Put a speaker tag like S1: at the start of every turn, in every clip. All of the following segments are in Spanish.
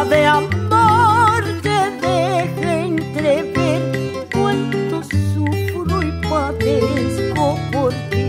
S1: prueba de amor te deje entrever cuánto sufro y padezco por ti.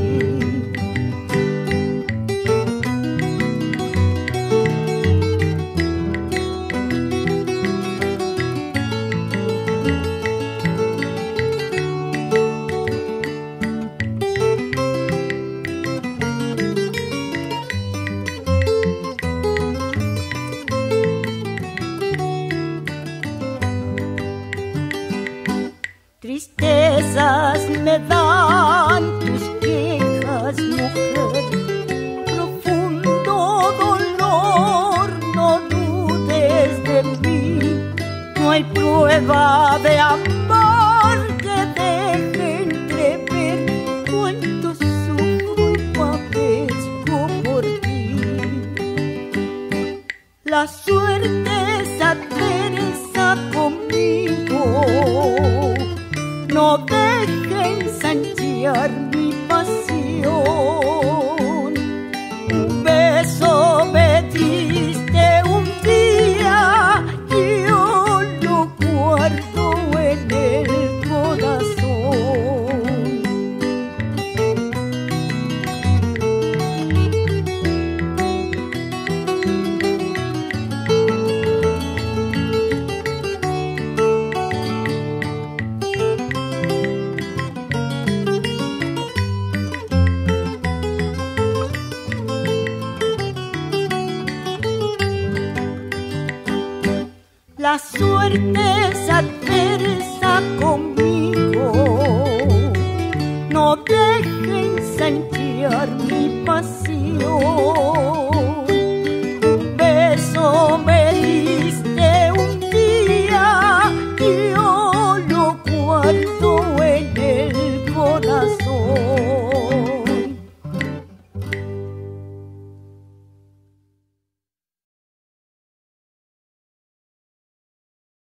S1: Tristezas me dan tus quejas, mujer, profundo dolor, no dudes de mí, no hay prueba de amor que deje entrever cuánto sufro y padezco por ti. La suerte es adversa conmigo, no deje ensanchar mi pasión. Un beso me diste un día y yo lo guardo en el corazón. La suerte